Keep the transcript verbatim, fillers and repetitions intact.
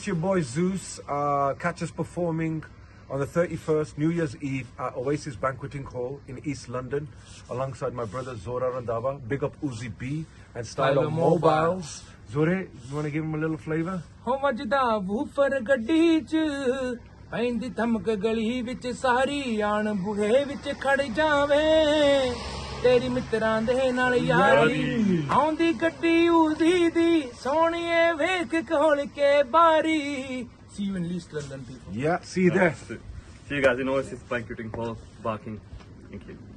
It's your boy Zeus. Uh, catch us performing on the thirty-first, New Year's Eve, at Oasis Banqueting Hall in East London, alongside my brother Zora Randhawa. Big up Uzi B and Stylo Mobiles. Zore, you want to give him a little flavor? Ho majda woofer gaddi ch paindi thamk gali vich sari aan buhe vich khad jaave teri mitran de naal yaari aundi gaddi Uzi di soniye vekh khol ke bari. See you in East London, people. Yeah, see you there. See you guys in Oasis Banqueting Hall, Barking. Thank you.